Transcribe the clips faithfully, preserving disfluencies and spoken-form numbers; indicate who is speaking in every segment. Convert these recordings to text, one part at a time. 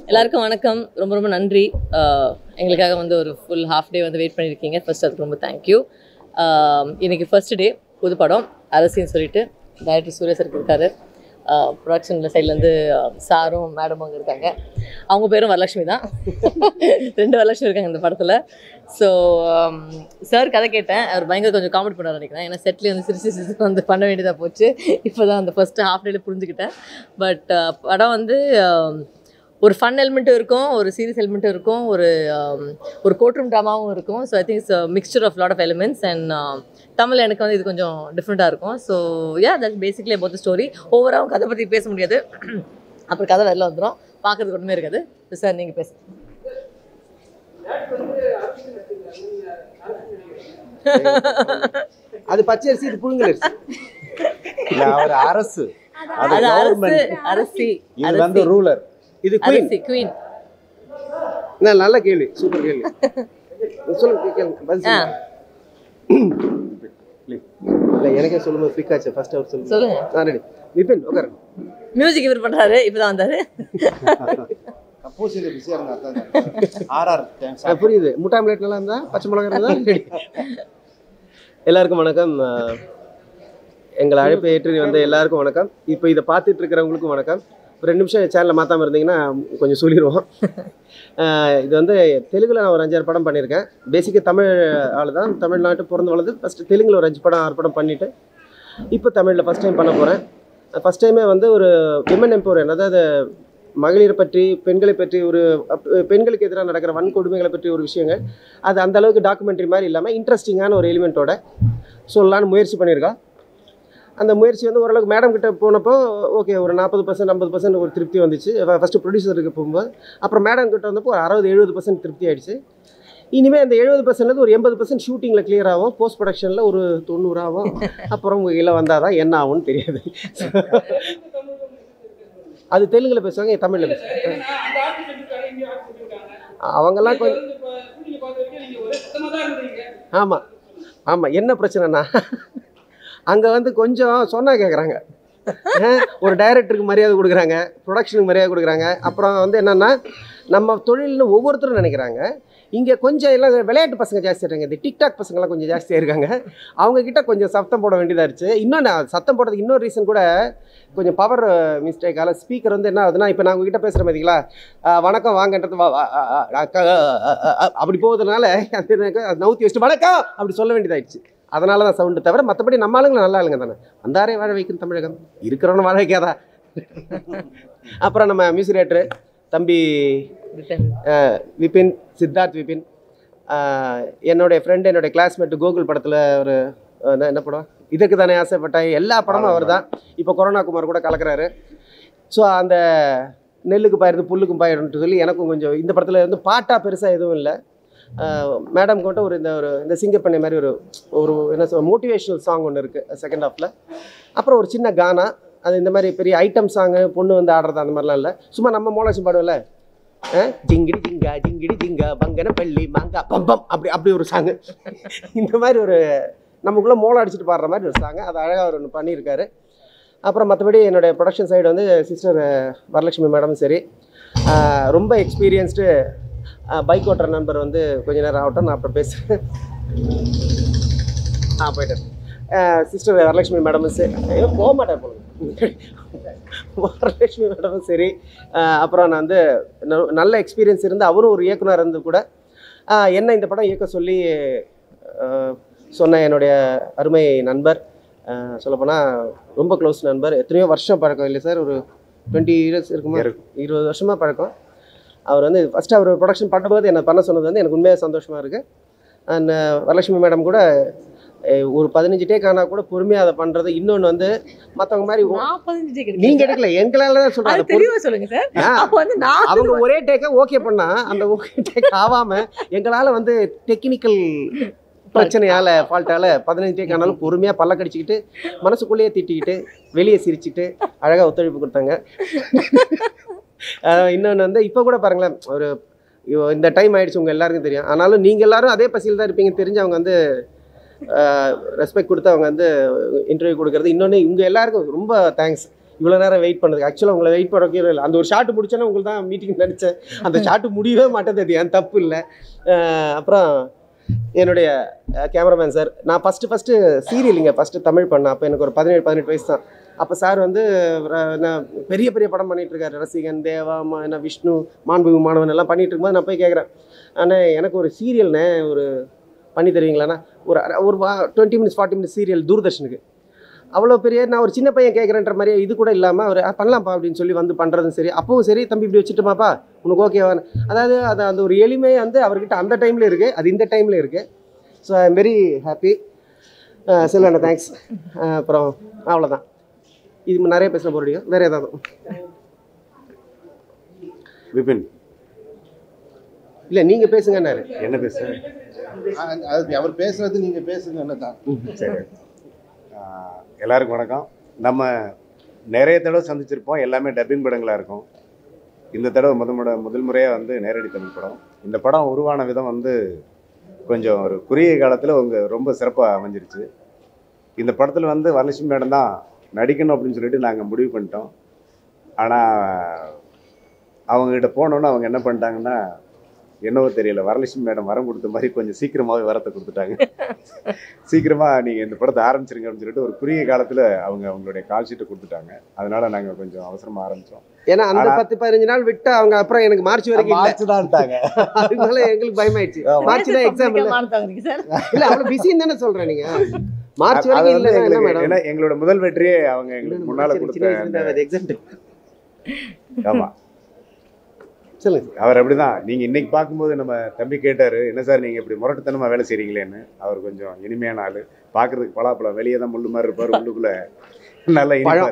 Speaker 1: எல்லாருக்கும் வணக்கம். ரொம்ப ரொம்ப நன்றி. எங்களுக்காக வந்து ஒரு ஃபுல் ஹாஃப் டே வந்து வெயிட் பண்ணியிருக்கீங்க. ஃபர்ஸ்ட் அதுக்கு ரொம்ப தேங்க்யூ. இன்றைக்கி ஃபர்ஸ்ட் டே புது படம் அரசின்னு சொல்லிட்டு டைரக்டர் சூர்யா சார் இருக்காரு. ப்ரொடக்ஷனில் சைட்லேருந்து சாரும் மேடமும் அங்கே இருக்காங்க. அவங்க பேரும் வரலட்சுமி தான். ரெண்டு வரலட்சுமி இருக்காங்க இந்த படத்தில். ஸோ சார் கதை கேட்டேன். அவர் பயங்கர கொஞ்சம் காமெடி பண்ண நினைக்கிறேன். ஏன்னா செட்லேயே வந்து சிரிச்சு சிரிச்சு வந்து பண்ண வேண்டியதாக போச்சு. இப்போ தான் அந்த ஃபஸ்ட்டு ஹாஃப் டேல புரிஞ்சுக்கிட்டேன். பட் படம் வந்து ஒரு ஃபன் எலிமெண்ட்டும் இருக்கும், ஒரு சீரியஸ் எலிமெண்ட்டும் இருக்கும், ஒரு ஒரு கோர்ட்ரூம் ட்ராமாவும் இருக்கும். So I think it's mixture of lot of elements. And Tamil எனக்கு வந்து இது கொஞ்சம் டிஃப்ரெண்ட்டாக இருக்கும். So ya that's basically about the story. ஓவராக கதை பற்றி பேச முடியாது, அப்புறம் கதை வெளில வந்துடும், பார்க்குறதுக்கு ஒன்றுமே இருக்காது. சார் நீங்கள் பேச.
Speaker 2: அது பச்சை அரிசி, இது புழுங்கல் அரிசி. அவர் அரசு,
Speaker 1: அது அரசு, அரசி,
Speaker 2: இது வந்து ரூலர், இது குயின்.
Speaker 1: குயின்.
Speaker 2: நல்ல கேள்வி, சூப்பர் கேள்வி. சொல்லுங்க, கேளுங்க, பதில் சொல்லுங்க. இல்லை, எனக்கே சொல்லும்போது ஃபிளிக் ஆச்சு. ஃபர்ஸ்ட் அவர் சொல்லுங்க.
Speaker 1: சொல்லுங்க.
Speaker 2: நான் ரெடி. விபின் உட்காருங்க.
Speaker 1: மியூசிக் இவர் பண்ணுறாரு, இப்போ தான் வந்தார்.
Speaker 3: கம்போசிங்ல பிஸியாக இருந்தா ஆர்ஆர்
Speaker 2: புரியுது. முட்டை ஆம்லேட் நல்லா இருந்தா, பச்சை மிளகாய் இருந்தா ரெடி. எல்லாருக்கும் வணக்கம். எங்களை அழைப்பு ஏற்றி வந்த எல்லாருக்கும் வணக்கம். இப்போ இதை பார்த்துட்டு இருக்கிறவங்களுக்கும் வணக்கம். ஒரு ரெண்டு நிமிஷம் சேனலில் மாற்றாமல் இருந்தீங்கன்னா கொஞ்சம் சொல்லிடுவோம். இது வந்து தெலுங்கில் நான் ஒரு அஞ்சாறு படம் பண்ணியிருக்கேன். பேசிக்காக தமிழ் ஆள் தான், தமிழ்நாட்டு பிறந்து வளர்ந்து ஃபஸ்ட்டு தெலுங்கில் ஒரு அஞ்சு படம் ஆறு படம் பண்ணிவிட்டு இப்போ தமிழில் ஃபஸ்ட் டைம் பண்ண போகிறேன். ஃபஸ்ட் டைமே வந்து ஒரு விமன் எம்பவர்மென்ட், அதாவது மகளிரை பற்றி, பெண்களை பற்றி, ஒரு பெண்களுக்கு எதிராக நடக்கிற வன்கொடுமைகளை பற்றி ஒரு விஷயங்கள், அது அந்தளவுக்கு டாக்குமெண்ட்ரி மாதிரி இல்லாமல் இன்ட்ரெஸ்டிங்கான ஒரு எலிமெண்ட்டோட சொல்லலான்னு முயற்சி பண்ணியிருக்கோம். அந்த முயற்சி வந்து ஓரளவுக்கு மேடம் கிட்ட போனப்போ ஓகே, ஒரு நாற்பது பர்சன்ட் ஐம்பது பர்சன்ட் ஒரு திருப்தி வந்துச்சு ஃபஸ்ட்டு ப்ரொடியூசருக்கு போகும்போது. அப்புறம் மேடம் கிட்ட வந்தப்போ ஒரு அறுபது எழுபது பர்சன்ட் திருப்தி ஆகிடுச்சு. இனிமேல் அந்த எழுபது பர்சன்ட்லேருந்து ஒரு எண்பது பர்சன்ட் ஷூட்டிங்கில் கிளியர் ஆகும், போஸ்ட் ப்ரொடக்ஷனில் ஒரு தொண்ணூறு ஆகும். அப்புறம் இல்லை வந்தால் தான் என்ன ஆகும்னு தெரியாது. அது தெலுங்கில் பேசுவாங்க, தமிழில் பேசுவாங்க. அவங்கெல்லாம் கொஞ்சம் ஆமாம் ஆமாம். என்ன பிரச்சனைனா அங்கே வந்து கொஞ்சம் சொன்னால் கேட்குறாங்க. ஒரு டைரக்டருக்கு மரியாதை கொடுக்குறாங்க, ப்ரொடக்ஷனுக்கு மரியாதை கொடுக்குறாங்க. அப்புறம் வந்து என்னென்னா நம்ம தொழில்னு ஒவ்வொருத்தரும் நினைக்கிறாங்க. இங்கே கொஞ்சம் எல்லாம் விளையாட்டு பசங்க ஜாஸ்தியாக இருக்காங்க, இந்த டிக்டாக் பசங்கள்லாம் கொஞ்சம் ஜாஸ்தியாக இருக்காங்க. அவங்கக்கிட்ட கொஞ்சம் சத்தம் போட வேண்டியதாக இருந்துச்சு. இன்னொன்று சத்தம் போடுறதுக்கு இன்னொரு ரீசன் கூட கொஞ்சம் பவர் மிஸ்டேக்கால ஸ்பீக்கர் வந்து என்ன ஆகுதுன்னா, இப்போ நான் உங்ககிட்ட பேசுகிற மாதிரிங்களா, வணக்கம் வாங்கன்றது அப்படி போகுதுனால அது நவுத்தி வச்சுட்டு வணக்கம் அப்படி சொல்ல வேண்டியதாகிடுச்சு. அதனால தான் சவுண்டு தவிர மற்றபடி நம்ம ஆளுங்க நல்லா ஆளுங்க தானே. வந்தாரே வாழ வைக்கும் தமிழகம், இருக்கிறவன வாழ வைக்காதா. அப்புறம் நம்ம மியூசிக் டைரக்டர் தம்பி விபின், சித்தார்த் விபின், என்னுடைய ஃப்ரெண்டு, என்னுடைய கிளாஸ்மேட்டு கோகுல் படத்தில் ஒரு என்ன படம், இதுக்கு தானே ஆசைப்பட்டேன், எல்லா படமும் அவர் தான். இப்போ கொரோனா குமார் கூட கலக்கிறாரு. ஸோ அந்த நெல்லுக்கு பாயிடுது புல்லுக்கும் பாயிடுன்ட்டு சொல்லி எனக்கும் கொஞ்சம் இந்த படத்தில் வந்து பாட்டாக பெருசாக எதுவும் இல்லை. மேடம் கிட்ட ஒரு இந்த ஒரு இந்த சிங்கப்பண்ணை மாதிரி ஒரு ஒரு என்ன சொல் மோட்டிவேஷ்னல் சாங் ஒன்று இருக்குது செகண்ட் ஹாஃபில். அப்புறம் ஒரு சின்ன கானா, அது இந்த மாதிரி பெரிய ஐட்டம் சாங்கு பொண்ணு வந்து ஆடுறது அந்த மாதிரிலாம் இல்லை. சும்மா நம்ம மோலாச்சும் பாடுவோம்ல, ஜிங்கிடி ஜிங்கா ஜிங்கிடி ஜிங்கா பங்கன பள்ளி மாங்கா பம்பம், அப்படி அப்படி ஒரு சாங்கு. இந்த மாதிரி ஒரு நமக்குள்ளே மோளம் அடிச்சுட்டு பாடுற மாதிரி ஒரு சாங்கு, அது அழகாக ஒரு ஒன்று பண்ணியிருக்காரு. அப்புறம் மற்றபடி என்னுடைய ப்ரொடக்ஷன் சைடு வந்து சிஸ்டர் வரலட்சுமி மேடமும் சரி, ரொம்ப எக்ஸ்பீரியன்ஸ்டு பைக் ஓட்டுற நண்பர் வந்து கொஞ்ச நேரம் ஆகட்டும், நான் அப்புறம் பேசுகிறேன். ஆ போய்ட்டேன். சிஸ்டர் வரலட்சுமி மேடமும் சரி, ஐயோ போக மாட்டேன் போகணும். வரலட்சுமி மேடமும் சரி, அப்புறம் நான் வந்து நல்ல எக்ஸ்பீரியன்ஸ் இருந்து அவரும் ஒரு இயக்குனர் இருந்து கூட என்ன இந்த படம் இயக்க சொல்லி சொன்ன என்னுடைய அருமை நண்பர், சொல்லப்போனால் ரொம்ப க்ளோஸ் நண்பர். எத்தனையோ வருஷம் பழக்கம் இல்லை சார், ஒரு டுவெண்ட்டி இயர்ஸ் இருக்குமா, இருபது வருஷமாக பழக்கம். அவர் வந்து ஃபஸ்ட்டு அவர் ப்ரொடக்ஷன் பண்ணும்போது என்ன பண்ண சொன்னது வந்து எனக்கு உண்மையாக சந்தோஷமாக இருக்குது. அண்ட் வரலட்சுமி மேடம் கூட ஒரு பதினஞ்சு டேக் ஆனால் கூட பொறுமையாக அதை பண்ணுறது. இன்னொன்று வந்து மற்றவங்க மாதிரி நீங்கள் எடுக்கல, எங்களால் தான் சொல்கிறாங்க
Speaker 1: சொல்லுங்க சார்.
Speaker 2: அவங்க ஒரே டேக்கை ஓகே பண்ணால் அந்த ஓகே டேக் ஆகாமல் எங்களால் வந்து டெக்னிக்கல் பிரச்சனையால் ஃபால்ட்டால் பதினஞ்சு டேக் ஆனாலும் பொறுமையாக பல்ல கடிச்சிக்கிட்டு மனசுக்குள்ளேயே திட்டிக்கிட்டு வெளியே சிரிச்சுட்டு அழகாக ஒத்துழைப்பு கொடுத்தாங்க. இன்னொன்று வந்து இப்போ கூட பாருங்களேன், ஒரு இந்த டைம் ஆகிடுச்சு உங்கள் எல்லாருக்கும் தெரியும். ஆனாலும் நீங்கள் எல்லோரும் அதே பசியில் தான் இருப்பீங்க தெரிஞ்சு அவங்க வந்து ரெஸ்பெக்ட் கொடுத்து அவங்க வந்து இன்டர்வியூ கொடுக்குறது. இன்னொன்று இவங்க எல்லாருக்கும் ரொம்ப தேங்க்ஸ். இவ்வளோ நேரம் வெயிட் பண்ணதுக்கு. ஆக்சுவலாக உங்களை வெயிட் பண்ண வைக்கவே இல்லை. அந்த ஒரு ஷாட்டு முடிச்சோன்னா உங்களுக்கு தான் மீட்டிங் நினச்சேன். அந்த ஷாட்டு முடியவே மாட்டேது. அது என் தப்பு இல்லை. அப்புறம் என்னுடைய கேமராமேன் சார், நான் ஃபஸ்ட்டு ஃபஸ்ட்டு சீரியலுங்க ஃபஸ்ட்டு தமிழ் பண்ணேன். அப்போ எனக்கு ஒரு பதினேழு பதினெட்டு வயசு தான். அப்போ சார் வந்து என்ன பெரிய பெரிய படம் பண்ணிகிட்ருக்காரு. ரசிகன், தேவா, என்ன விஷ்ணு, மாண்புமிகு மாணவன் எல்லாம் பண்ணிகிட்டு இருக்கும்போது நான் போய் கேட்குறேன், ஆனால் எனக்கு ஒரு சீரியல்னே ஒரு பண்ணி தருவீங்களாண்ணா? ஒரு ஒரு twenty minutes forty minutes serial தூர்தர்ஷனுக்கு. அவ்வளோ பெரிய நான் ஒரு சின்ன பையன் கேட்குறேன்ற மாதிரியே இது கூட இல்லாமல் அவர் பண்ணலாம்ப்பா அப்படின்னு சொல்லி வந்து பண்ணுறதும் சரி. அப்பவும் சரி, தம்பி இப்படி வச்சுட்டுமாப்பா உனக்கு ஓகேவா? அதாவது அது அந்த ஒரு எளிமை வந்து அவர்கிட்ட அந்த டைமில் இருக்குது, அது இந்த டைமில் இருக்குது. So I am very happy. செல்வண்ணா தேங்க்ஸ். அப்புறம் அவ்வளோதான். இது நிறைய பேச போகிறீங்க, வேறு ஏதாவது?
Speaker 4: விபின்
Speaker 2: இல்லை நீங்கள் பேசுங்கன்னாரு.
Speaker 4: என்ன பேச?
Speaker 3: அது அவர் பேசுறது நீங்கள் பேசுங்க என்ன தான்.
Speaker 4: சரி, எல்லாருக்கும் வணக்கம். நம்ம நிறைய தடவை சந்திச்சிருப்போம், எல்லாமே டப்பிங் படங்களாக இருக்கும். இந்த தடவை முத முட முதல் முறையாக வந்து நேரடி தமிழ் படம். இந்த படம் உருவான விதம் வந்து கொஞ்சம் ஒரு குறுகிய காலத்தில் உங்கள் ரொம்ப சிறப்பாக அமைஞ்சிருச்சு. இந்த படத்தில் வந்து வரலட்சுமி மேடம் தான் நடிக்கணும் அப்படின்னு சொல்லிட்டு நாங்கள் முடிவு பண்ணிட்டோம். ஆனால் அவங்ககிட்ட போனோன்னு அவங்க என்ன பண்ணிட்டாங்கன்னா, என்னவோ தெரியல, வரலட்சுமி மேடம் வரம் கொடுத்த மாதிரி கொஞ்சம் சீக்கிரமாகவே வரத்தை கொடுத்துட்டாங்க. சீக்கிரமாக நீங்கள் இந்த படத்தை ஆரம்பிச்சிருங்க அப்படின்னு சொல்லிட்டு ஒரு குறுகிய காலத்தில் அவங்க அவங்களுடைய கால் ஷீட்டை கொடுத்துட்டாங்க. அதனால நாங்கள் கொஞ்சம் அவசரமாக ஆரம்பித்தோம்.
Speaker 2: ஏன்னா அந்த பத்து பதினஞ்சு நாள் விட்டு அவங்க அப்புறம் எனக்கு மார்ச் வரைக்கும்
Speaker 4: மார்ச் தான்ட்டாங்க.
Speaker 2: அதனால எங்களுக்கு பயமாயிடுச்சு. மார்ச் தான் எக்ஸாம் இல்லை. இல்லை அவ்வளோ பிஸின்னு தானே சொல்கிறேன் நீங்கள். மார்ச் வரைக்கும் இல்லை என்ன மேடம்?
Speaker 4: ஏன்னா எங்களோட முதல் வெற்றியே அவங்க எங்களுக்கு முன்னால் கொடுத்தாங்க.
Speaker 2: எக்ஸாம்.
Speaker 4: ஆமாம்
Speaker 2: சொல்லுங்க.
Speaker 4: அவர் அப்படிதான். நீங்கள் இன்னைக்கு பார்க்கும்போது நம்ம தம்பி கேட்டார், என்ன சார் நீங்கள் இப்படி முரட்டுத்தனமாக வேலை செய்கிறீங்களேன்னு. அவர் கொஞ்சம் இனிமையான ஆள், பார்க்குறதுக்கு பலாப்பழம், வெளியே தான் முள்ளு மாதிரி இருப்பார், உள்ளுக்குள்ளே நல்லா இனிப்பார்.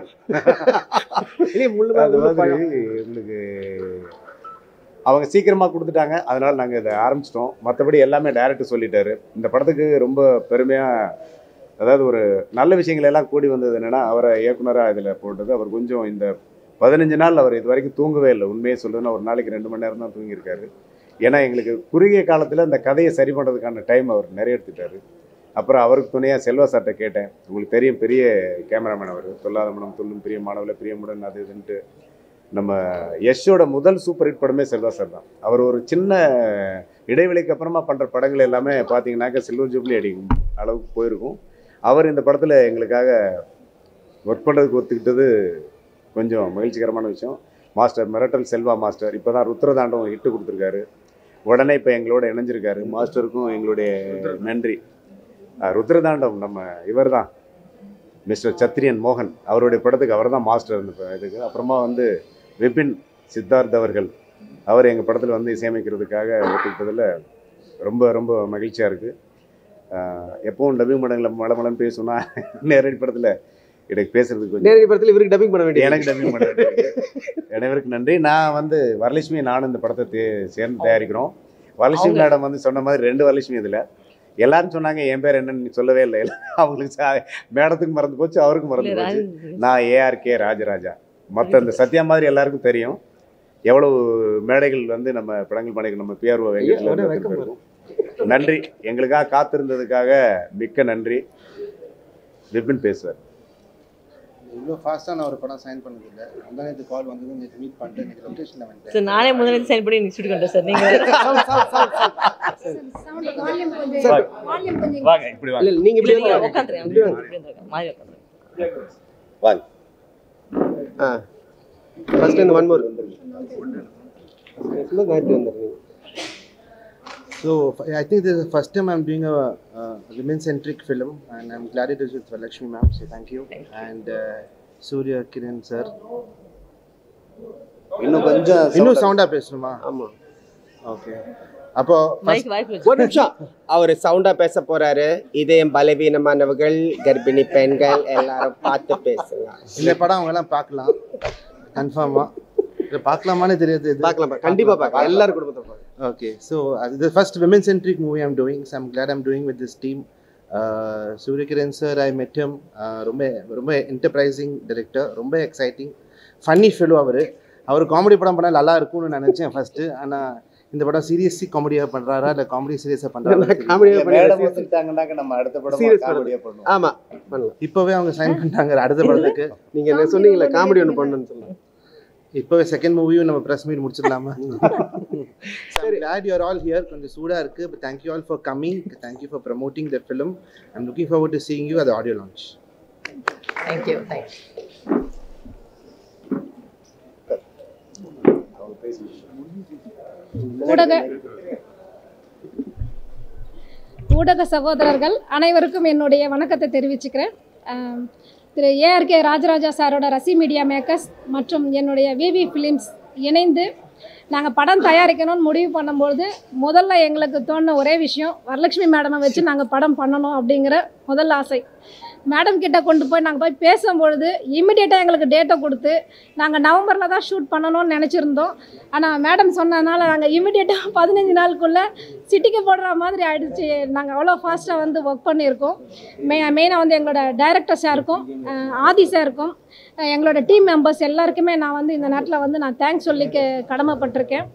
Speaker 4: அது மாதிரி உங்களுக்கு அவங்க சீக்கிரமாக கொடுத்துட்டாங்க. அதனால் நாங்கள் இதை ஆரம்பிச்சிட்டோம். மற்றபடி எல்லாமே டைரக்டர் சொல்லிட்டாரு. இந்த படத்துக்கு ரொம்ப பெருமையாக, அதாவது ஒரு நல்ல விஷயங்கள் எல்லாம் கூடி வந்தது என்னென்னா, அவரை இயக்குனராக இதில் போட்டது. அவர் கொஞ்சம் இந்த பதினஞ்சு நாள் அவர் இது வரைக்கும் தூங்கவே இல்லை. உண்மையை சொல்லுன்னா ஒரு நாளைக்கு ரெண்டு மணி நேரம் தான் தூங்கியிருக்காரு. ஏன்னா எங்களுக்கு குறுகிய காலத்தில் அந்த கதையை சரி பண்ணுறதுக்கான டைம் அவர் நிறைய எடுத்துட்டார். அப்புறம் அவருக்கு துணையாக செல்வா சார்ட்ட கேட்டேன். உங்களுக்கு தெரியும், பெரிய கேமராமேன் அவர். சொல்லாத மனம் துள்ளும் பிரிய மாணவர்கள பிரியமுடன் அது இதுன்ட்டு நம்ம யஷோட முதல் சூப்பர் ஹிட் படமே செல்வா சார் தான். அவர் ஒரு சின்ன இடைவெளிக்கு அப்புறமா பண்ணுற படங்கள் எல்லாமே பார்த்தீங்கன்னாக்க சில்வர் ஜூப்ளி அடிக்கும் அளவுக்கு போயிருக்கும். அவர் இந்த படத்தில் எங்களுக்காக ஒர்க் பண்ணுறதுக்கு ஒத்துக்கிட்டது கொஞ்சம் மகிழ்ச்சிகரமான விஷயம். மாஸ்டர் மிரட்டல் செல்வா மாஸ்டர் இப்போ தான் ருத்ரதாண்டவம் ஹிட்டு கொடுத்துருக்காரு. உடனே இப்போ எங்களோட இணைஞ்சிருக்காரு. மாஸ்டருக்கும் எங்களுடைய நன்றி. ருத்ரதாண்டவம் நம்ம இவர் தான் மிஸ்டர் சத்திரியன் மோகன், அவருடைய படத்துக்கு அவர் தான் மாஸ்டர் இந்த இதுக்கு. அப்புறமா வந்து விபின் சித்தார்த் அவர்கள், அவர் எங்கள் படத்தில் வந்து இசையமைக்கிறதுக்காக ஒத்துக்கிட்டதில் ரொம்ப ரொம்ப மகிழ்ச்சியாக இருக்குது. எப்பவும் டப்பிங் படங்களை மழை மழைன்னு பேசுனா, நேரடி படத்தில் எனக்கு பேசுறதுக்கு நேரடி படத்தில் இவருக்கு டப்பிங் பண்ண வேண்டிய எனக்கு டப்பிங் பண்ண வேண்டிய அனைவருக்கு நன்றி. நான் வந்து வரலட்சுமி நானும் இந்த படத்தை தே சேர்ந்து தயாரிக்கிறோம். வரலட்சுமி மேடம் வந்து சொன்ன மாதிரி ரெண்டு வரலட்சுமி இதில். எல்லாரும் சொன்னாங்க என் பேர் என்னன்னு சொல்லவே இல்லை. அவங்களுக்கு மேடத்துக்கு மறந்து போச்சு, அவருக்கும் மறந்து போச்சு. நான் ஏஆர்கே ராஜராஜா. மற்ற இந்த சத்யா மாதிரி எல்லாருக்கும் தெரியும். எவ்வளவு மேடைகள் வந்து நம்ம படங்கள் பண்ணிக்க நம்ம பிஆர்ஓ வெங்கட்ல. நன்றி, எங்களுக்காக காத்திருந்ததுக்காக மிக்க நன்றி. விபின் பேசுவார்.
Speaker 3: இவ்வளோ ஃபாஸ்ட்டாக நான் ஒரு படம் சைன் பண்ணதில்லை. அந்த நேரத்து கால் வந்தது, நேற்று மீட் பண்ணிட்டு எனக்கு லொக்கேஷனில் வந்துட்டேன்.
Speaker 1: சார் நானே முதல்ல சைன் பண்ணி இன்ஸ்டியூட் கொண்டேன் சார். நீங்கள்
Speaker 4: வாங்க இப்படி வாங்க.
Speaker 2: நீங்கள் இப்படி
Speaker 1: உட்காந்துருங்க, மாதிரி உட்காந்துருங்க.
Speaker 4: வாங்க.
Speaker 2: ஆ ஃபர்ஸ்ட் இந்த ஒன் மோர் வந்துருங்க.
Speaker 3: So I think this is the first time I'm doing a uh, women-centric film, and I'm glad it is with Lakshmi ma'am. So thank you, thank you. And uh, Surya Kiran sir.
Speaker 4: இன்னும் கொஞ்சம்
Speaker 3: இன்னும் சவுண்டா பேசணுமா?
Speaker 2: ஆமா.
Speaker 3: Okay. அப்போ
Speaker 1: mic வாய்ப்பு
Speaker 2: ஒரு நிமிஷம். அவர் சவுண்டா பேச போறாரு. இதயம் பலவீனமானவர்கள், கர்ப்பிணி பெண்கள் எல்லாரும் பார்த்து பேசுங்க.
Speaker 3: இந்த படம் அவங்க எல்லாம் பார்க்கலாம் கன்ஃபார்மா. இதை பார்க்கலாமான்னு தெரியாது.
Speaker 2: பார்க்கலாம், கண்டிப்பா பார்க்கலாம். எல்லாரும் குடும்பத்தை பார்க்கலாம்.
Speaker 3: Okay, so uh, the first women-centric movie I'm doing, so I'm glad I'm doing with this team. Uh, Surya Kiran sir, I met him. ரொம்ப ரொம்ப enterprising director, ரொம்ப exciting, funny fellow. அவர் அவர் காமெடி படம் பண்ணால் நல்லா இருக்கும்னு நினச்சேன் ஃபஸ்ட்டு. ஆனால் இந்த படம் சீரியஸி காமெடியாக பண்ணுறாரா இல்லை காமெடி சீரியஸாக பண்ணுறாரா
Speaker 2: காமெடியாக
Speaker 4: மேடம் வந்துட்டாங்கன்னாக்க நம்ம அடுத்த படம்
Speaker 2: Serious
Speaker 4: காமெடியா பண்ணுவோம்.
Speaker 2: ஆமா பண்ணலாம்.
Speaker 3: இப்போவே அவங்க சைன் பண்ணிட்டாங்க அடுத்த படத்துக்கு.
Speaker 2: நீங்க என்ன சொன்னீங்களா காமெடி ஒன்று பண்ணணும்னு சொன்னாங்க.
Speaker 3: இப்போவே செகண்ட் மூவியும் நம்ம ப்ரெஸ் மீட் முடிச்சிடலாமா? சரி, glad you are all here. கொஞ்சம் சூடாக இருக்குது. But thank you all for coming. Thank you for promoting the film. I'm looking forward to seeing you at the audio launch.
Speaker 1: Thank you. Thank you.
Speaker 5: ஊடக ஊடக சகோதரர்கள் அனைவருக்கும் என்னுடைய வணக்கத்தை தெரிவிச்சுக்கிறேன். திரு ஏஆர்கே ராஜராஜா சாரோட ரசி மீடியா மேக்கர்ஸ் மற்றும் என்னுடைய விவி ஃபிலிம்ஸ் இணைந்து நாங்கள் படம் தயாரிக்கணும்னு முடிவு பண்ணும்பொழுது முதல்ல எங்களுக்கு தோணுன ஒரே விஷயம், வரலட்சுமி மேடமை வச்சு நாங்கள் படம் பண்ணணும் அப்படிங்கிற முதல் ஆசை. மேடம் கிட்ட கொண்டு போய் நாங்கள் போய் பேசும்பொழுது இம்மிடியேட்டாக எங்களுக்கு டேட்டை கொடுத்து நாங்கள் நவம்பரில் தான் ஷூட் பண்ணணும்னு நினச்சிருந்தோம். ஆனால் மேடம் சொன்னதுனால நாங்கள் இம்மிடியேட்டாக பதினஞ்சு நாளுக்குள்ளே சிட்டிக்கு போடுற மாதிரி ஆகிடுச்சு. நாங்கள் அவ்வளோ ஃபாஸ்ட்டாக வந்து ஒர்க் பண்ணியிருக்கோம். மெ மெயினாக வந்து எங்களோட டைரக்டர் சாருக்கும் ஆதி சாருக்கும் எங்களோட டீம் மெம்பர்ஸ் எல்லாருக்குமே நான் வந்து இந்த நேரத்தில் வந்து நான் தேங்க்ஸ் சொல்லிக்க கடமைப்பட்டிருக்கேன்.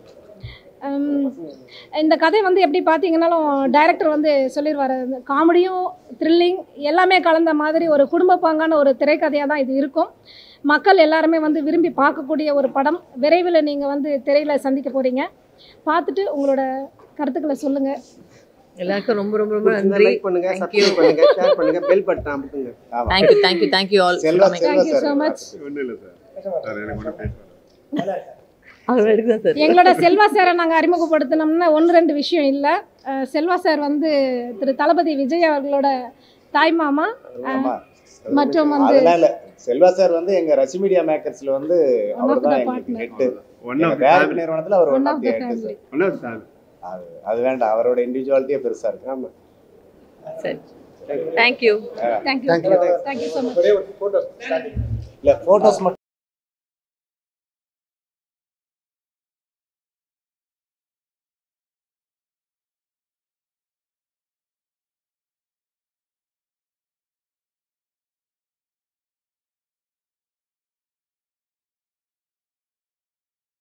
Speaker 5: இந்த கதை வந்து எப்படி பார்த்தீங்கன்னாலும் டைரக்டர் வந்து சொல்லிடுவார், காமெடியும் த்ரில்லிங் எல்லாமே கலந்த மாதிரி ஒரு குடும்பப்பாங்கான ஒரு திரைக்கதையாக தான் இது இருக்கும். மக்கள் எல்லாருமே வந்து விரும்பி பார்க்கக்கூடிய ஒரு படம். விரைவில் நீங்கள் வந்து திரையில் சந்திக்க போகிறீங்க. பார்த்துட்டு உங்களோட கருத்துக்களை சொல்லுங்கள்.
Speaker 1: எல்லாருக்கும் ரொம்ப ரொம்ப ரொம்ப நன்றி.
Speaker 2: லைக் பண்ணுங்க, சப்ஸ்கிரைப் பண்ணுங்க, ஷேர் பண்ணுங்க, பெல் பட்டன் அமுக்குங்க.
Speaker 1: Thank you, thank you, thank you all.
Speaker 4: Selva
Speaker 1: Coming.
Speaker 4: Selva
Speaker 5: Thank you so
Speaker 4: sir
Speaker 5: much.
Speaker 4: ஒன்றும் இல்லை சார் சார் எனக்கு ஒன்றும் பேச
Speaker 1: அவர் எடுக்குதான் சார்.
Speaker 5: எங்களோட செல்வா சாரை நாங்கள் அறிமுகப்படுத்தினோம்னா ஒன்று ரெண்டு விஷயம் இல்லை. செல்வா சார் வந்து திரு தளபதி விஜய் அவர்களோட தாய் மாமா.
Speaker 4: ஆமா.
Speaker 5: மற்றும் வந்து
Speaker 4: அதனால செல்வா சார் வந்து எங்க ரசி மீடியா மேக்கர்ஸ்ல வந்து அவர் தான் எங்களுக்கு ஹெட். ஒன் ஆஃப் தி நிறுவனத்துல அவர் one of the head sir. One of the அது அது வேண்டாம், அவரோட இண்டிவிஜுவாலிட்டியே பெருசா இருக்கு. ஆமா
Speaker 1: சரி, thank you.
Speaker 5: Thank you thank you so much.
Speaker 4: இல்ல போட்டோஸ்